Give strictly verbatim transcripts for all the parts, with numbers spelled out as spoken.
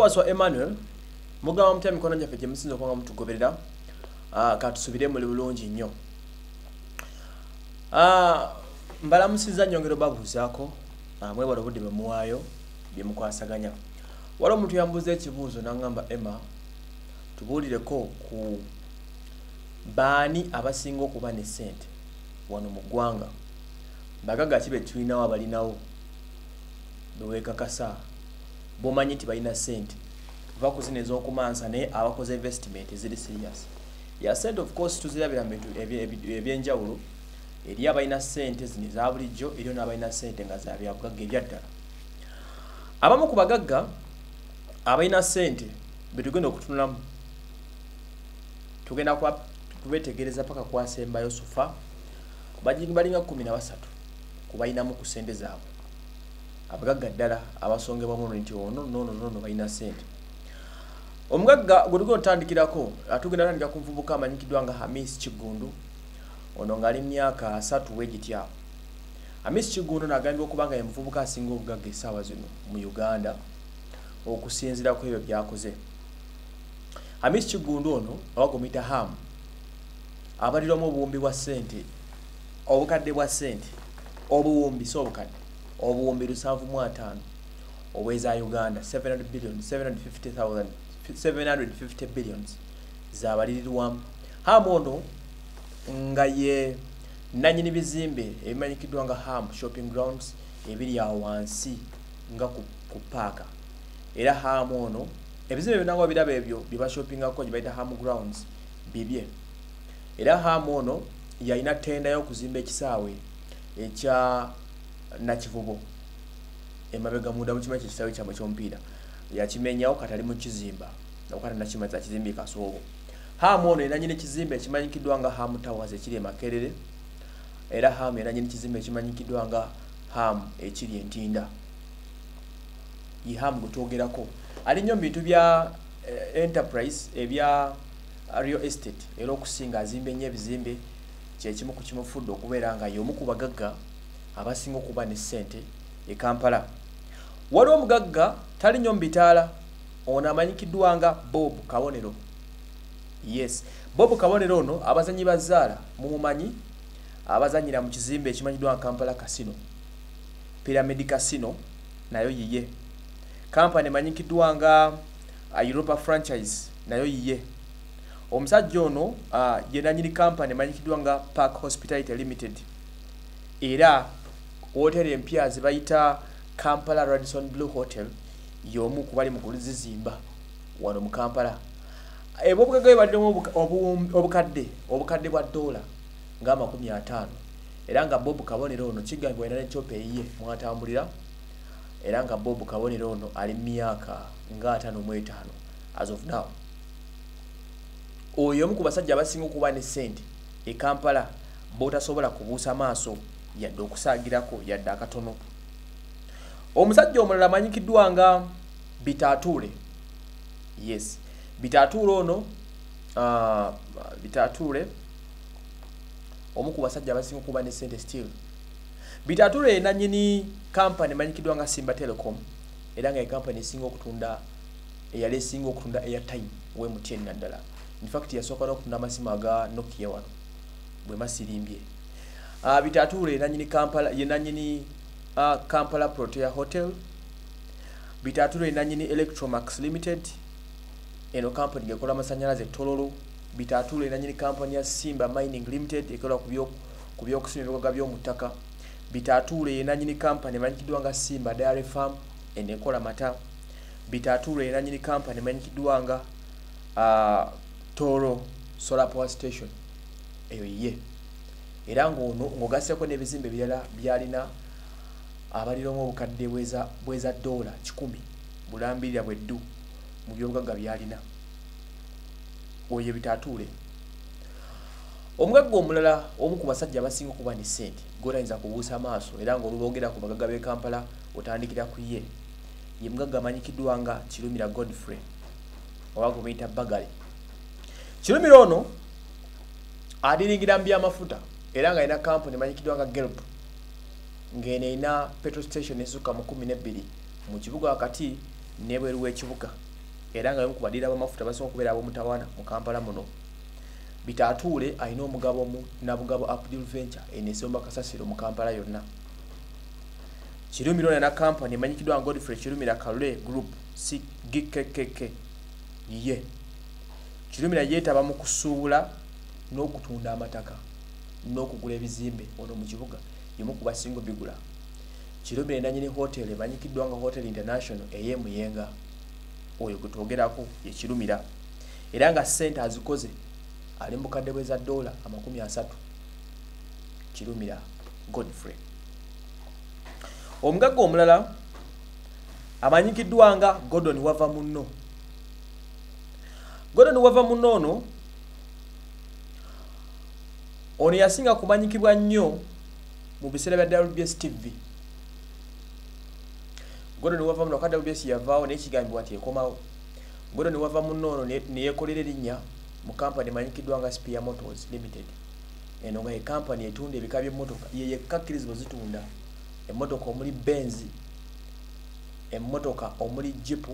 waswa Emmanuel mugamba mutya mikono gyaffe gye musinza okuba nga mutugoberera uh, katusubire muli bulungi nnyo. Uh, mbalamusiza nnyongero babuuzaako uh, mwebala obudde bwe muwaayo bye mukwasaganya. Waliwo omuntu yambuuza ekibuuzo n'aŋŋamba Emma tubuulireko ku baani abasinga okuba ne ssente wano mu ggwanga. Bagagga ki be tulinawo abalinawo beweekakasa bomanyi nti balina ssente va ku zino ez'okumansa naye abakoze investment eziri serious. Ya ssente of course tuzirabira mu bintu ebyenjawulo eri abalina ssente zino eza bulijjo eriyo n'abalina ssente nga za byabugagga ebyaddala. Abamu ku bagagga abalina ssente be tugenda okutunulamu tugenda kubetegereza paka kwasembayo sofa balinga kumi na basatu kubalinamu ku ssente zaabwe. Abagagga ddala abasongebwamu nti ono nono nono balina ssente. Omugagga gwe tugenda otandikirako atugenda atandika ku muvubuka amanyikiddwa nga Hamis Kigundu ono ng'ali myaka asatu wegitya. Hamis Kigundu n'agambibwa okuba nga ye muvubuka asinga obugagga essaawa zino mu Uganda okusinziira ku ebyo byakoze. Hamis Kigundu ono abagomita Ham abaliramu obuwumbi bwa ssente obukadde bwa ssente obuwumbi so obukadde obuwumbi lusanvu mu ataano obweza Uganda seven hundred billion seven hundred fifty thousand seven hundred fifty billions zabalirirwamu. Ham ono nga ye nanyini bizimbe ebimanyikiddwa nga Ham shopping grounds ebiri awo wansi nga ku, ku paaka. Era Ham ono ebizimbe binango biraba ebyo biba shoppingako gye bayita Ham grounds bibye. Era Ham ono yalina tenda y'okuzimba ekisaawe ekya Nakivubo emabega munda mu kimanyi ekisaawe kyabwe ky'omupiira yakimenyawo katali mu kizimba okata nakimaza kizimbi kasoobo. Ham ono era nyine ekizimbe ekimanyikiddwa nga Ham Towers ekiri e Makerere. Era Ham era nyine ekizimbe ekimanyikiddwa nga Ham ekiri Entinda. Ye Ham gwe twogerako ali nnyo mu bintu bya eh, enterprise ebya real estate era okusinga azimbe nnyo ebizimbe kyekimu ku kimufudde okubeera nga y'omu ku bagagga abasinga okuba ne ssente e Kampala. Waliwo omugagga tali nnyo mu bitaala ono amanyikiddwa nga Bob Kabonero. Yes, Bob Kabonero ono abazanyi ba Zaala mumumanyi abazanyira mu kizimbe ekimanyiddwa nga Kampala Casino, Pyramid Casino nayo yiye. Kampani emanyikiddwa nga uh, Europa Franchise nayo yiye. Omusajja ono uh, ye nanyini kampani emanyikiddwa nga Park Hospitality Limited. Era hotel empya ze bayita Kampala Radisson Blue Hotel y'omu ku bali mu kuzizimba wano mu Kampala. Ebo obugagga bwe baliramu obukadde obukadde bwa dola nga amakumi ataano. Era nga Bob Kabonero ono kigambibwa era n'ekyopa eyiye mwatambulira. Era nga Bob Kabonero ono ali myaka nga ataano mu etaano as of now. Oyo omu ku basajja abasinga okuba ne ssente e Kampala botasobola kubuusa maaso yadde okusaagirako yadde akatono. Omusajja omulala amanyikiddwa nga Bitatuule. Yes, Bitatuule ono uh, Bitatuule omu ku basajja abasinga okuba ne ssente still. Bitatuule nanyini kampani emanyikiddwa nga Simba Telecom era nga kampani esinga okutunda eyali esinga okutunda airtime we M T N naddala. In fact yasooka n'okutunda amasimu aga Nokia wano bwe masirimbye. Uh, Bitatuule nanyini Kampala ye nanyini uh, Kampala Protea Hotel. Bitatuule nanyini Electromax Limited eno kampani ekola amasanyalaze Tololo. Bitatuule nanyini kampani ya Simba Mining Limited ekola ku by'okusima ebigoga by'omu ttaka. Bitatuule nanyini kampani emanyikiddwa nga Simba Dairy Farm enekola mata. Bitatuule nanyini kampani emanyikiddwa nga uh, Toro Solar Power Station eyo ye. Era ng'ono ng'ogasseko n'ebizimbe birala byalina abaliramu obukadde bweza bweza dola kikumi bulambirira bweddu mu byobugagga byalina. Oyo Bitatuule. Omugagga omulala omu ku basajja abasinga okuba ne ssente gw'otayinza kubuusa maaso era ng'olubogera ku bagagga b'e Kampala otandikira ku ye ye mugagga amanyikiddwa nga Kirumira Godfrey oba gumuyita Bagale. Kirumira ono adiringira mu by'amafuta era nga alina kampuni emanyikiddwa nga Gelp ng'eno erina petrol station esukka mu kumi n'ebbiri mu kibuga wakati n'ebweru w'ekibuga era nga yomu kubadira bamafuta basinga okubeera ab'omutawaana mu Kampala muno. Bitatuule alina omugabo mu Nabugabo Abdul Venture enesomba kasasiro mu Kampala yonna. Kirumira na company emanyikiddwa Godfrey Kirumira Kalule Group C G K K K ye Kirumira yeetaba mu kusuubula n'okutunda amataka n'okugula ebizimbe ono mu kibuga yemu ku basingo bigula. Kirumira nanyini hotel emanyikiddwa nga Hotel International eye Muyenga oyo gutwogerako ye Kirumira era nga sente azikoze ali mu kadde bweza dola amakumi asatu. Kirumira Godfrey. Omugagga omulala amanyikiddwa nga Gordon wava munno. Gordon wava munno ono ono yasinga kumanyikibwa nnyo mu biseera bya W B S T V. Gordon wava munno kada W B S yavaawo n'ekigambibwa ati ekomawo. Gordon wava munno ono ne yeekolera erinnya mu kampani emanyikiddwa nga Spear Motors Limited. Eno nga ye kampani etunda ebika by'emmotoka ye yekka akkirizibwa zitunda emmotoka omuli Benz, emmotoka omuli Jeep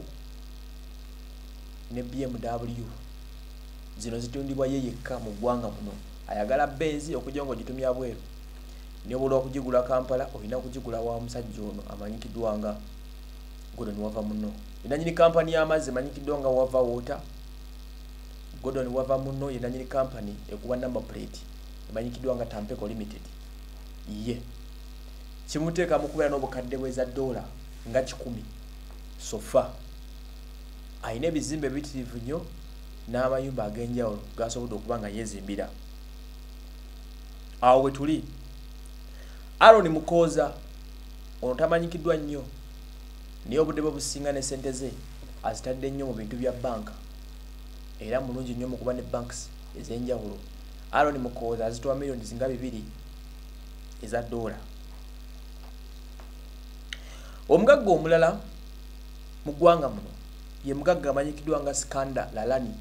ne B M W. Zino zitundibwa ye yekka mu ggwanga muno. Ayagala Benz okujja ngo gitumya bweru. Ne bolo okugigula Kampala olina kugigula wa musajja ono amanyikiddwa nga Gordon wava munno. Inanyini kampani y'amazzi emanyikiddwa nga Wava Water. Gordon wava munno yenanyini kampani ekuba number plate emanyikiddwa nga Tampeco Limited. Ye kimuteeka mu kubeera n'obukadde bweza dola nga kikumi sofa. Ayina ebizimbe bitirivu nnyo n'amayumba ag'enjawulo gasobodde okuba nga yeezimbira. Awo we tuli Aaron Mukooza ono tamanyikiddwa nnyo naye obudde bwe businga ne ssente ze azitadde nnyo mu bintu bya banka era mulungi nnyo mu kuba ne banks ez'enjawulo. Aaron Mukooza azitowa miliyoni zinga bibiri eza dola. Omugagga omulala mu ggwanga muno ye mugagga amanyikiddwa nga Skanda Lalani.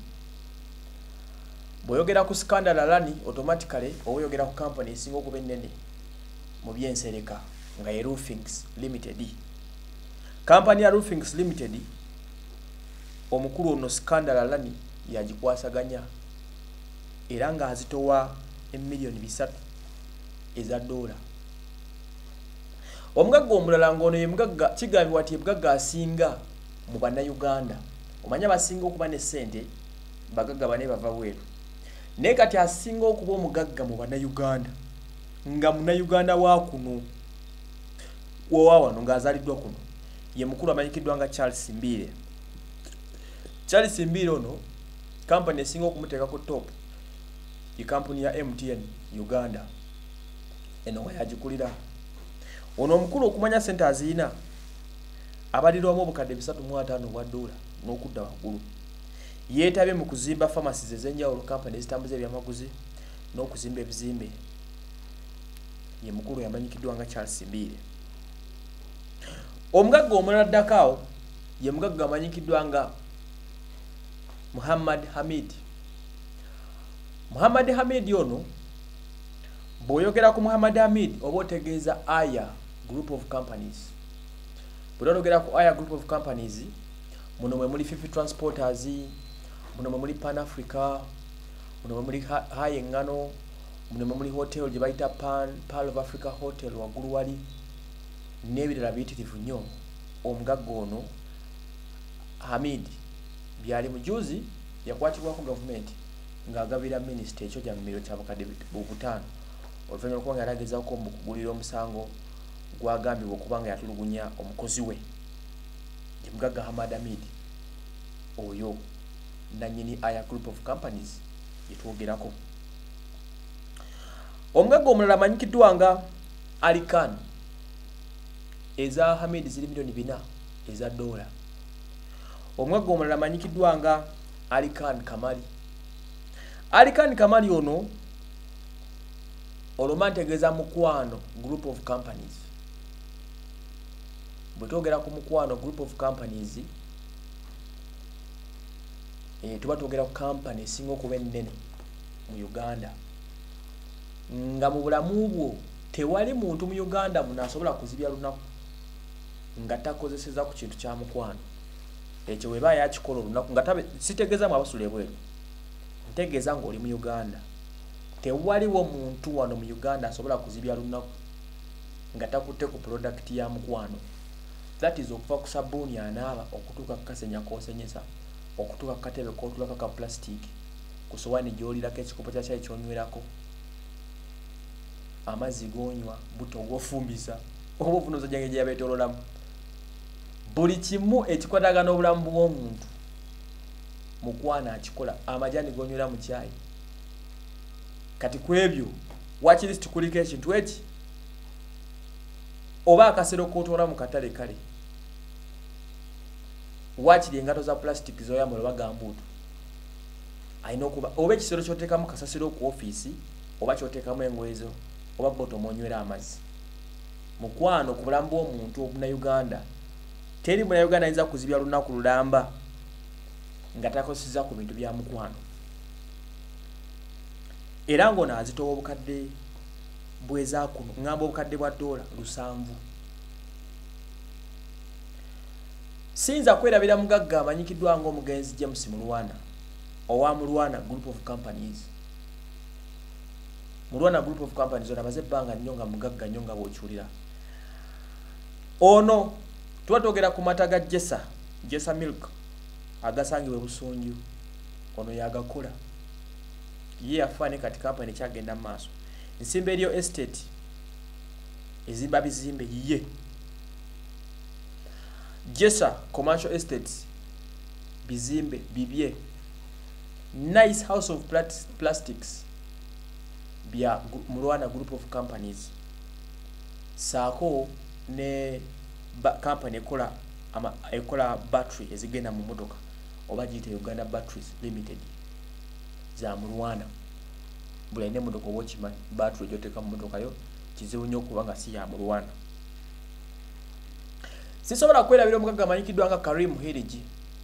Bw'oyogera ku Skanda Lalani automatically oyogera ku company esinga okuba ennene mu byensereka nga ye Roofings Limited. Company ya Roofings Limited omukulu ono Skanda Lalani yagikwasaganya era nga azitowa emiliyoni bisatu eza dola. Omugagga omulala ngono ye mugagga kigambibwa ati ebugagga asinga mu bannayuganda. Omanya basinga okuba ne ssente bagagga bane bava bweru. Naye kati asinga okuba omugagga mu bannayuganda nga munnayuganda wa kuno wowa wano ng'azaliddwa kuno ye mukulu amanyikiddwa nga Charles Mbire. Charles Mbire ono kampani esinga okumuteeka ku top ye kampuni ya M T N Uganda eno nga yagikulira. Ono omukulu okumanya sente azina abalirwamu obukadde bisatu mu ataano obwa dola n'okudda waggulu. Yeetabye mu kuzimba pharmacies ez'enjawulo kampani ezitambuza ebyamaguzi n'okuzimba ebizimbe. Ye mukulu yamanyikiddwa nga Charles Mbire. Omugagga omulala ddakaawo ye mugagga amanyikiddwa nga Muhammad Hamid. Muhammad Hamid ono bw'oyogera ku Muhammad Hamid oba otegeeza Aya Group of Companies. Bw'oyogera ku Aya Group of Companies muno mwe muli Fifi Transporters, muno mwe muli Pan Africa, muno mwe muli Haye Ngano, muno mwe muli hotel gye bayita Pan Pearl of Africa Hotel waggulu wali n'ebirala biyitirivu nnyo. Omugagga ono Hamid byali mujuzi yakwatibwako gavumenti ng'agabira minisita ekyoja mu miro ky'abakadde butaano oluvannyuma lw'okuba nga yalagezaako mu kugulira omusango gwagambibwa okuba nga yatulugunya omukozi we. Ye mugagga Hamad Hamid oyo nannyini Aya Group of Companies yetwogerako. Omugagga omulala amanyikiddwa nga Ali Khan. Eza Hamid ziri miliyoni bina eza dola. Omugagga omulala amanyikiddwa nga Ali Khan Kamali. Ali Khan Kamali ono oloma ntegeeza Mukwano Group of Companies. Bwe twogera ku Mukwano Group of Companies e, tuba twogera ku company esinga okuba ennene mu Uganda nga mu bulamu bwo tewali muntu mu Uganda muno asobola kuzibya lunaku nga takozeseza ku kintu kya Mukwano. ekyo weba yakikola olunaku nga tabe sitegeza mu abasula ebweru ntegeeza ng'oli mu Uganda tewaliwo muntu wano mu Uganda asobola kuzibya lunaku nga takutte ku product ya mukwano. That is okuva ku sabbuuni anaaba okutuuka ku kasenya k'osenyesa okutuuka ku katebe k'otulako ka plastic ku sowaani gy'olirako ekikopo kya caayi ky'onywerako amazzi g'onywa buto gwofumbisa oba ovunuza gyange gye yabeetoololamu buli kimu ekikwatagana obulamu bw'omuntu mukwano akikola amajani g'onywera mu caayi kati ku ebyo wakiristi kuliko ekintu eki oba akasero k'otwala mu katale kale wakiri engato za plastic zoyambala oba gambuutu ayina okuba oba ekisero kyoteekamu kasasiro ku ofiisi oba kyoteekamu engoye zo oba bottom onywera amazzi mukwano ku bulamu bw'omuntu obunayuganda teri munayuganda ayinza kuzibya lunaku lulamba nga takosizza ku bintu bya mukwano era ng'ono azitowa obukadde bwezakuno ngamba obukadde bwa dola lusanvu. Siyinza kwerabira mugagga amanyikiddwa ng'omugenzi James Mulwana owa Mulwana Group of Companies. Mulwana Group of Companies ona amaze ebbanga nnyo nga mugagga nnyo nga bw'okiwulira. Ono tuba twogera ku mata ga Jessa, Jessa Milk agasangibwa e Busunju. Ono yagakola ye yafaane kati kampani kyagenda mu maaso. Nsimba eriyo estate ezimba bizimbe ye Jessa Commercial Estates bizimbe bibye Nice House of Plastics bya Mulwana Group of Companies saako ne ba, company ekola ama ekola battery ezigenda mu motoka oba giyite Uganda Batteries Limited za Mulwana bula ne motoka obokimanyi battery gyoteka mu motoka yo kizibu nnyo kubanga si ya Mulwana. Sisobola kwerabira omugagga amanyikiddwa nga Karim Hiriji.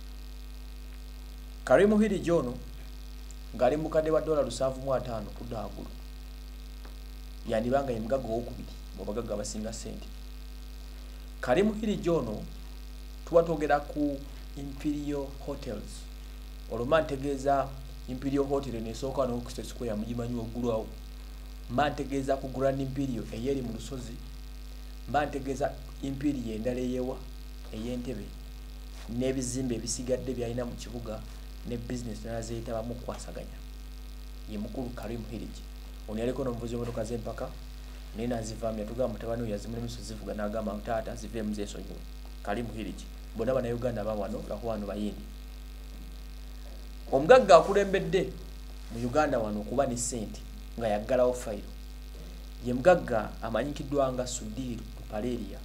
Karim Hiriji ono ng'ali mu kadde wa dola lusanvu mu ataano kudda waggulu yandibanga ye mugagga owokubiri mu bagagga abasinga ssente. Karim Hiriji ono tuba twogera ku Imperial Hotels olwo ntegeeza Imperial Hotel nesooka no Oxford Square mugimanyi waggulu awo mba ntegeeza ku Grand Imperial eyeri mu lusozi mba ntegeeza Imperial endala eyewa ey'Entebbe n'ebizimbe ebisigadde byalina mu kibuga ne business nazeetabamu okukwasaganya ye mukulu Karim Hiriji. Ono yaliko n'omuvuzi w'emmotoka z'empaka naye nazivaamu yatugamba mutabani we yazimula emisozi zivuga n'agamba taata ziveemu zeesonyiwe. Karim Hiriji bonna bannayuganda aba wano lwako wano bayindi. Omugagga akulembedde mu Uganda wano okuba ne ssente nga yaggalawo fayiro ye mugagga amanyikiddwa nga Sudiru Paleria.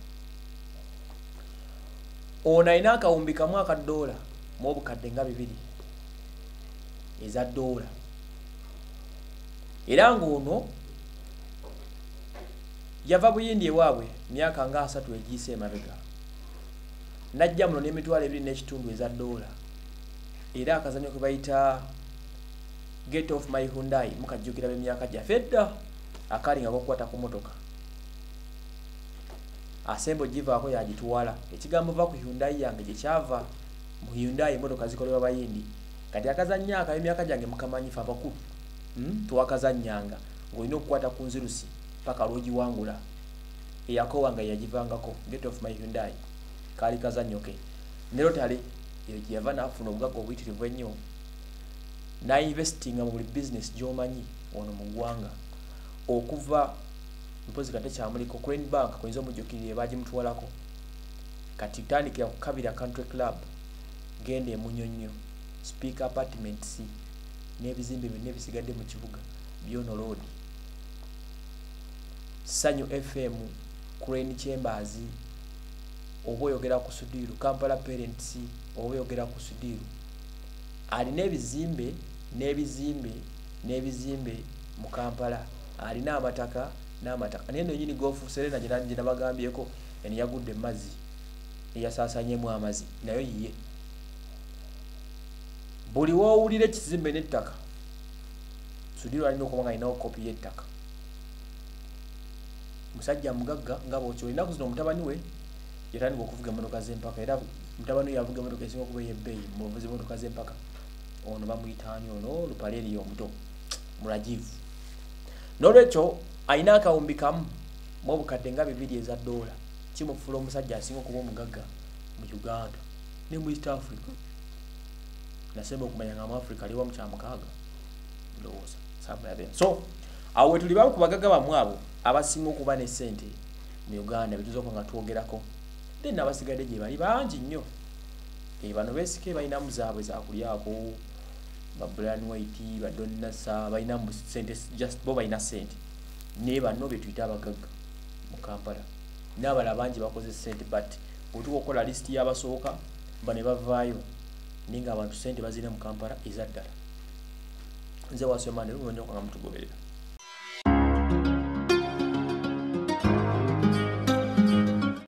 Ono alina akawumbi kamu aka dola mu obukadde nga bibiri eza dola era ng'ono yava buyindi ewaabwe myaka nga asatu egiyise emabega najja muno n'emitwalo ebiri n'ekitundu eza dola era akazanyo ke bayita Get Off My Hyundai mukajjukira b'emyaka gyaffe edda akali nga kokukwata ku motoka asembo givaako yagituwala ekigambo va ku Hyundai yange gye kyava mu Hyundai motoka zikolebwa bayindi kati akazannya aka emyaka gyange mukamanyifu abakulu hmm? tuwakazannyanga ng'olina okukwata ku nzirusi paka lw'ogiwangula eyakowanga yagivangako Get Off My Hyundai kaali kazannyo ke ne Rotary yava n'afuna obugagga obuyitirivu ennyo n'investinga mu buli business gy'omanyi ono mu ggwanga okuva mpozi kate kyamuliko Crane Bank kuyinza omujjukirire baagimutwalako kati tandikira ku Kabira Country Club genda e Munyonyo Speaker Apartment C n'ebizimbe byonna ebisigadde mu kibuga Byono Road Sanyu F M Crane Chambers oba oyogera ku Sudiru Kampala Parents oba oyogera ku Sudiru alina ebizimbe n'ebizimbe n'ebizimbe mu Kampala alina amataka n'amataka naye nonyini goofu Serena gye nabagambyeko eni yagudde mazzi eyasaasanyemu amazzi nayo yiye buli woowulira ekizimbe n'ettaka Sudiru alina okuba nga alinawo kopi y'ettaka musajja mugagga nga bw'okyo olinaku zino omutabani we yatandika okuvuga emmotoka z'empaka era mutabani yavuga emotoka esinga okuba ey'ebbeeyi muvuzi emotoka z'empaka ono bamuyita ani ono Lupaleri omuto mulajivu n'olwekyo alina akawumbi kamu mu obukadde nga bibiri eza ddoola kimufuula omusajja asinga okuba omugagga mu Uganda ne mu East Africa nasemba okumanya nga mu Africa aliwa mu kyamukaaga ndowooza saamulabe so awo tuli bamu ku bagagga bamwe abo abasinga okuba ne ssente mu Uganda bituzooka nga twogerako then abasigadde gye bali bangi nnyo e bano beesike balinamu zaabwe zakulyako ba Brian White ba Don Nasa balinamu ssente just bo balina ssente ne bano be tuyita abagagga mu Kampala n'abala bangi bakoze ssente but bwetuka okukola list y'abasooka ba ne bavaayo ninga abantu ssente bazina mu Kampala ezaddala nze wasomande lunonyo kwanga mutugoberera